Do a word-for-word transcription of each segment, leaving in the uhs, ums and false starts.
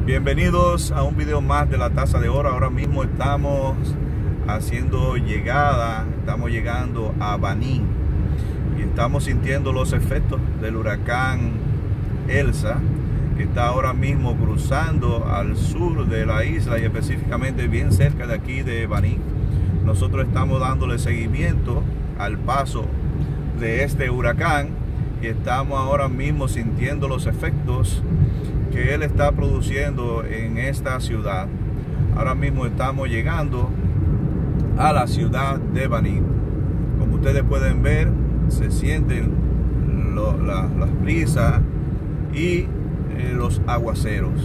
Bienvenidos a un video más de la Taza de Oro. Ahora mismo estamos haciendo llegada, estamos llegando a Baní y estamos sintiendo los efectos del huracán Elsa, que está ahora mismo cruzando al sur de la isla y específicamente bien cerca de aquí de Baní. Nosotros estamos dándole seguimiento al paso de este huracán y estamos ahora mismo sintiendo los efectos que él está produciendo en esta ciudad. Ahora mismo estamos llegando a la ciudad de Baní. Como ustedes pueden ver, se sienten lo, la, las brisas y eh, los aguaceros.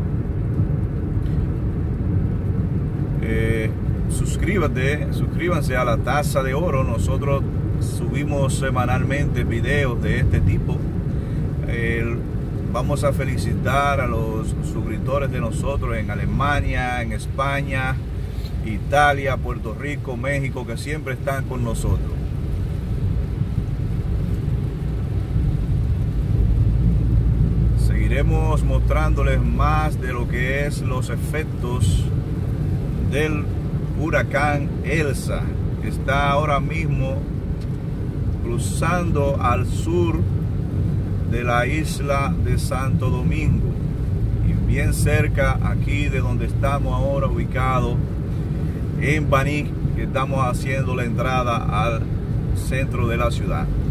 Eh, suscríbete, suscríbanse a la Taza de Oro. Nosotros subimos semanalmente videos de este tipo. El, Vamos a felicitar a los suscriptores de nosotros en Alemania, en España, Italia, Puerto Rico, México, que siempre están con nosotros. Seguiremos mostrándoles más de lo que es los efectos del huracán Elsa, que está ahora mismo cruzando al sur de la isla de Santo Domingo y bien cerca aquí de donde estamos ahora ubicados en Baní, que estamos haciendo la entrada al centro de la ciudad.